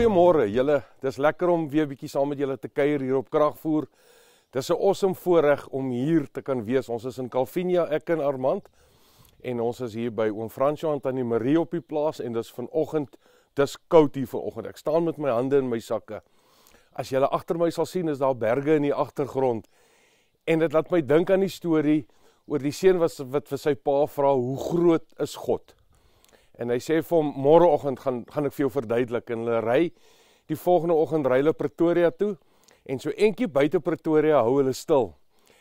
Goeiemôre julle, dis lekker om weer bietjie saam met julle te kuier hier op Kragvoer. Dis 'n awesome voorreg om hier te kan wees. Ons is in Kalvinia, ek en Armand, en ons is hier by oom Fransjo en tannie Marie op die plaas, en dis vanoggend, dis koud hier vanoggend. Ek staan met my hande in my sakke. As julle agter my sal sien, is daar berge in die agtergrond, en dit laat my dink aan die storie oor die seun wat vir sy pa vra, hoe groot is God? En hy sê vir hom, môreoggend gaan ek vir jou verduidelik. En hulle ry, die volgende oggend ry hulle Pretoria toe, en so eentjie buite Pretoria hou hulle stil.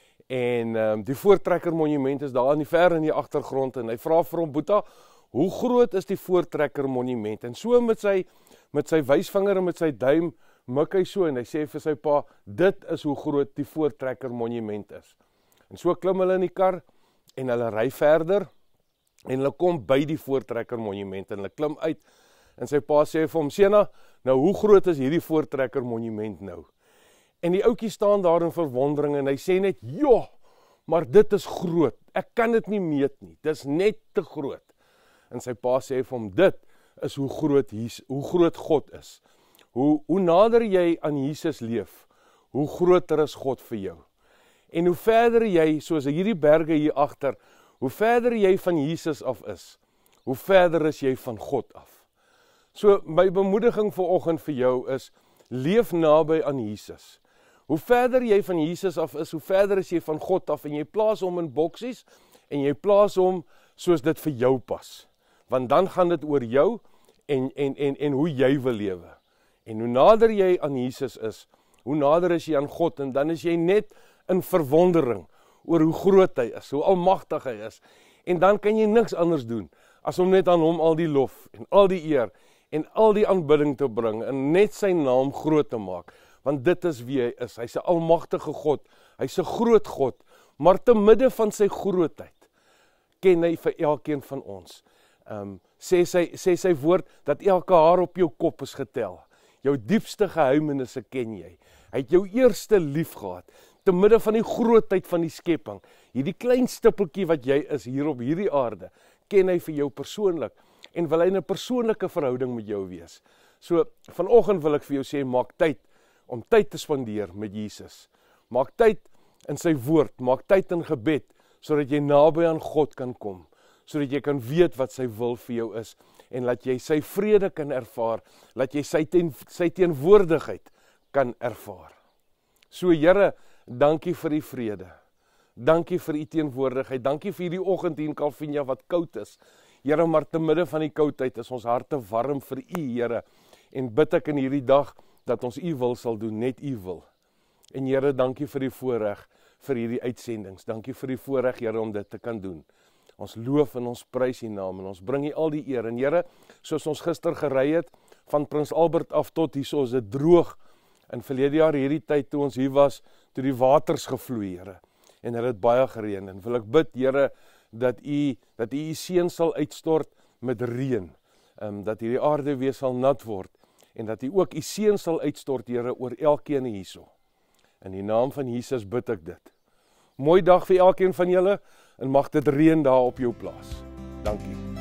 En die Voortrekker monument is daar in die ver in die agtergrond, en hy vra vir hom, Boeta, hoe groot is die Voortrekker monument? En so met sy wysvinger en met sy duim, mik hy so, en hy sê vir sy pa, dit is hoe groot die Voortrekker monument is. En so klim hulle in die kar, en hulle ry verder, en hulle kom by die Voortrekker monument, en hulle klim uit, en sy pa sê vir hom, Sena, nou hoe groot is hierdie Voortrekker monument nou? En die ouetjie staan daar in verwondering, en hy sê net, joh, maar dit is groot, ek kan dit nie meet nie, dit is net te groot. En sy pa sê vir hom, dit is hoe groot God is. Hoe nader jy aan Jesus leef, hoe groter is God vir jou. En hoe verder jy, soos hierdie berge hier agter, hoe verder jy van Jesus af is, hoe verder is jy van God af. So, my bemoediging vanoggend vir jou is, leef naby aan Jesus. Hoe verder jy van Jesus af is, hoe verder is jy van God af, en jy plaas hom in boksies, en jy plaas hom soos dit vir jou pas. Want dan gaan dit oor jou, en hoe jy wil lewe. En hoe nader jy aan Jesus is, hoe nader is jy aan God, en dan is jy net in verwondering, oor hoe groot hy is, hoe almagtig hy is, en dan kan jy niks anders doen, as om net aan hom al die lof, en al die eer, en al die aanbidding te bring, en net sy naam groot te maak, want dit is wie hy is, hy's 'n almagtige God, hy's 'n groot God, maar te midde van sy grootheid, ken hy vir elkeen van ons, sê sy woord, dat elke haar op jou kop is getel, jou diepste geheimenisse ken jy, hy het jou eerste lief gehad, te midde van die grootheid van die skepping, hierdie klein stippeltjie wat jy is hier op hierdie aarde, ken hy vir jou persoonlik, en wil hy in 'n persoonlike verhouding met jou wees. So, vanoggend wil ek vir jou sê, maak tyd, om tyd te spandeer met Jesus. Maak tyd in sy woord, maak tyd in gebed, sodat jy naby aan God kan kom, sodat jy kan weet wat sy wil vir jou is, en laat jy sy vrede kan ervaar, laat jy sy teenwoordigheid kan ervaar. So, Here, dankie vir die vrede, dankie vir die teenwoordigheid, dankie vir die oggend hier in Kalvinia wat koud is. Here, maar te midde van die koudheid is ons harte warm vir U, Here, en bid ek in hierdie dag, dat ons U wil sal doen, net U wil. En Here, dankie vir die voorreg, vir hierdie uitsendings, dankie vir die voorreg, Here, om dit te kan doen. Ons loof en ons prys U naam, en ons bring U al die eer, en Here, soos ons gister gery het, van Prins Albert af tot hier, so is dit droog, in verlede jaar hierdie tyd toe ons hier was, toe die waters gevloei, Here, en het baie gereën, en wil ek bid, Here, dat U seën sal uitstort met reën, dat hierdie aarde weer sal nat word, en dat U ook U seën sal uitstort, Here, oor elkeen hierso. In die naam van Jesus bid ek dit. Mooi dag vir elkeen van julle, en mag dit reën daar op jou plaas. Dankie.